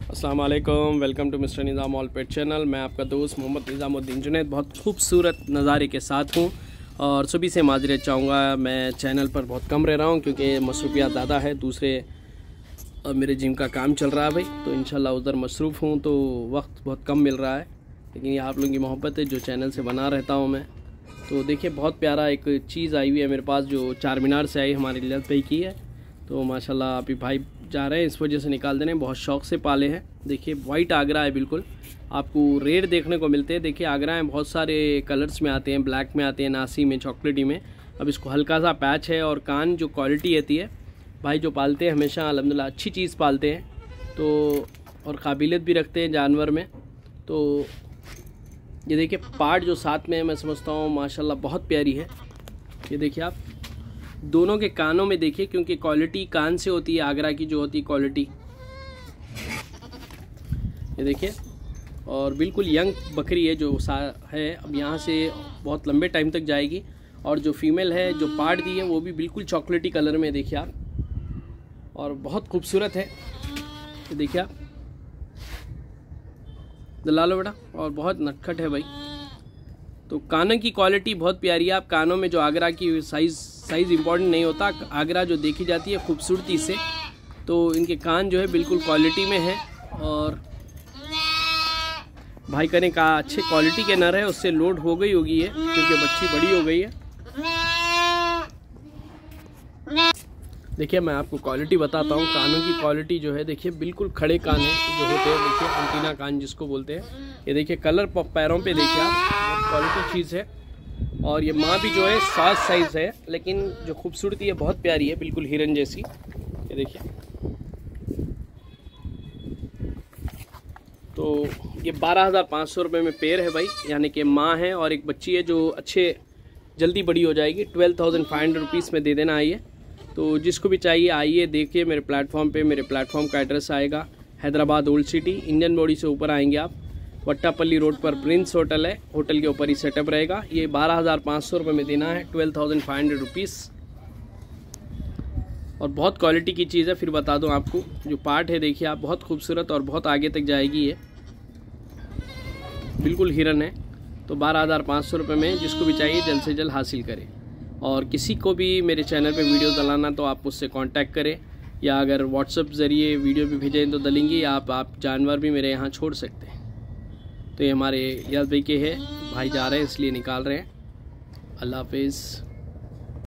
अस्सलाम वालेकुम, welcome to mister Nizam all pet channel. मैं आपका दोस्त मोहम्मद निज़ामुद्दीन जुनैद बहुत खूबसूरत नज़ारे के साथ हूँ और सभी से माजरत चाहूँगा। मैं चैनल पर बहुत कम रह रहा हूँ क्योंकि मसरूफियात ज़्यादा है, दूसरे मेरे जिम का काम चल रहा है भाई, तो इंशाल्लाह उधर मसरूफ़ हूँ तो वक्त बहुत कम मिल रहा है। लेकिन ये आप लोगों की मोहब्बत है जो चैनल से बना रहता हूँ मैं। तो देखिए बहुत प्यारा एक चीज़ आई हुई है मेरे पास जो चार मीनार से आई, हमारे लियात भाई की है। तो माशाल्लाह अभी भाई जा रहे हैं, इस वजह से निकाल दे रहे हैं, बहुत शौक़ से पाले हैं। देखिए वाइट आगरा है, बिल्कुल आपको रेड देखने को मिलते हैं। देखिए आगरा हैं बहुत सारे कलर्स में आते हैं, ब्लैक में आते हैं, नासी में, चॉकलेटी में। अब इसको हल्का सा पैच है और कान जो क्वालिटी आती है भाई जो पालते हैं हमेशा अल्हम्दुलिल्लाह अच्छी चीज़ पालते हैं तो, और काबिलियत भी रखते हैं जानवर में। तो ये देखिए पार्ट जो साथ में है मैं समझता हूँ माशाल्लाह बहुत प्यारी है। ये देखिए आप दोनों के कानों में देखिए, क्योंकि क्वालिटी कान से होती है आगरा की जो होती है क्वालिटी। ये देखिए और बिल्कुल यंग बकरी है जो है, अब यहाँ से बहुत लंबे टाइम तक जाएगी। और जो फीमेल है जो पार्ट दी है वो भी बिल्कुल चॉकलेटी कलर में देखिए आप, और बहुत खूबसूरत है। ये देखिए आप दिला लो बेटा, और बहुत नटखट है भाई। तो कानों की क्वालिटी बहुत प्यारी है। आप कानों में जो आगरा की साइज़ इम्पॉर्टेंट नहीं होता, आगरा जो देखी जाती है खूबसूरती से, तो इनके कान जो है बिल्कुल क्वालिटी में है। और भाई करें कहा अच्छे क्वालिटी के नर है, उससे लोड हो गई होगी है क्योंकि बच्ची बड़ी हो गई है। देखिए मैं आपको क्वालिटी बताता हूँ, कानों की क्वालिटी जो है देखिए बिल्कुल खड़े कान है जो होते हैं, देखिए एंटीना कान जिसको बोलते हैं। ये देखिए कलर पैरों पे देखिए आप, क्वालिटी चीज़ है। और ये माँ भी जो है 7 साइज़ है, लेकिन जो खूबसूरती है बहुत प्यारी है, बिल्कुल हिरन जैसी। ये देखिए तो ये 12,500 रुपये में पेयर है भाई, यानी कि माँ है और एक बच्ची है जो अच्छे जल्दी बड़ी हो जाएगी। 12,500 रुपीज़ में दे देना आइए। तो जिसको भी चाहिए आइए देखिए मेरे प्लेटफॉर्म पे। मेरे प्लेटफॉर्म का एड्रेस आएगा Hyderabad old city, engine body से ऊपर आएंगे आप, वट्टापल्ली रोड पर प्रिंस होटल है, होटल के ऊपर ही सेटअप रहेगा। ये 12,500 रुपये में देना है, 12,500 रुपीज़। और बहुत क्वालिटी की चीज़ है। फिर बता दूं आपको जो पार्ट है देखिए आप, बहुत खूबसूरत और बहुत आगे तक जाएगी ये, बिल्कुल हिरन है। तो 12,500 रुपये में जिसको भी चाहिए जल्द से जल्द हासिल करें। और किसी को भी मेरे चैनल पे वीडियो डलाना तो आप मुझसे कांटेक्ट करें, या अगर व्हाट्सएप ज़रिए वीडियो भी भेजें तो डलेंगी। आप जानवर भी मेरे यहाँ छोड़ सकते हैं। तो ये हमारे याद भाई के है, भाई जा रहे हैं इसलिए निकाल रहे हैं। अल्लाह हाफिज़।